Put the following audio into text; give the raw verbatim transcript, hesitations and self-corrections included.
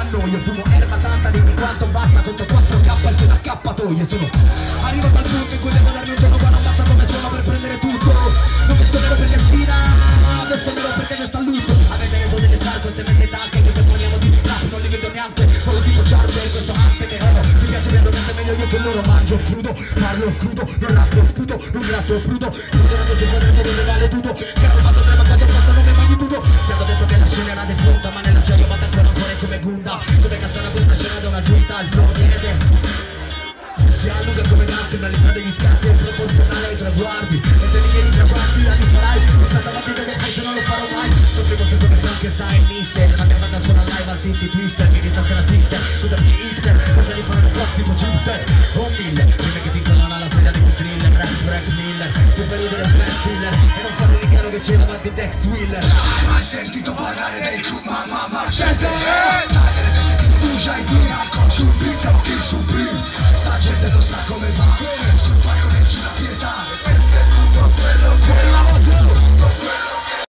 annoio. Fumo erba tanta, dimmi quanto basta. Conto quattro K e sono accappatoio. Sono arrivato al punto in cui devo darmi un giorno qua non basta come sono per prendere tutto. Non vesto nero perché sfida, vesto nero perché resta a lutto. Avete reso delle sal queste mezze tacche che se poniamo di rap non li vedo neanche. Quello tipo charger, questo arte che oro. Mi piace veramente meglio io che loro. Mangio crudo, parlo crudo, non rappo sputo, non gratto crudo. Sputerando sul quadrato dove vale tutto. Che ho rubato tre ma quando posso non mi magnitudo. Ti hanno detto che la scena era defunta, ma nella gioia vado ancora ancora come Gunda. Dove cassare questa scena da una giunta al flow niente. Si allunga come gas, una lista degli scazzi è proporzionale ai traguardi. E se mi chiedi tra quanti anni farai, pensate avanti che fai se non lo farò mai. Sto primo sto come Frankenstein, mister. La mia banda suona live al Tinti Twister. Mi stasera Twister, con amici hipster. Cosa li faranno qua tipo chipster o mille. Prima che ti incolano alla sedia di un thriller. Rap Frank Miller, tu fai ridere Frank Stiller. E non fare di chiaro che c'è davanti Tex Wheeler. Hai mai sentito parlare dei crew? Mamma ma sente, eh! Dai delle teste tipo tu, già di narco. Sul beat siamo kill sul beat.